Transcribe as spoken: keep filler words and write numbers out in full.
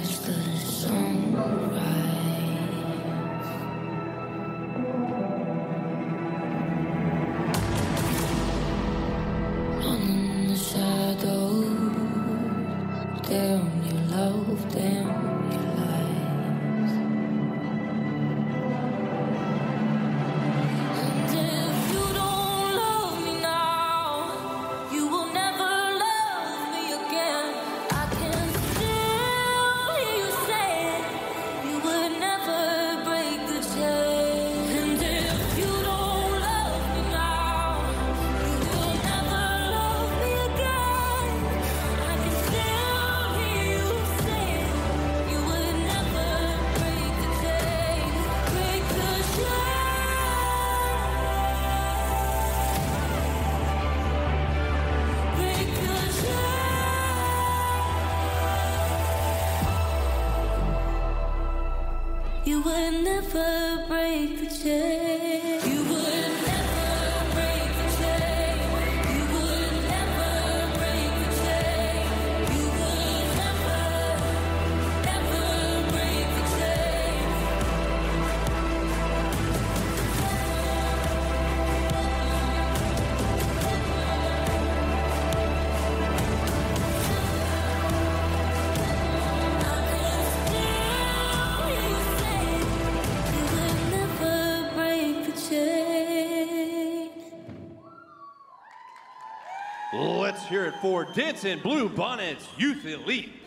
You would never break the chain. You would never break the chain. You would never break the chain. You would never, never break the chain. Let's hear it for Dancing Blue Bonnets Youth Elite.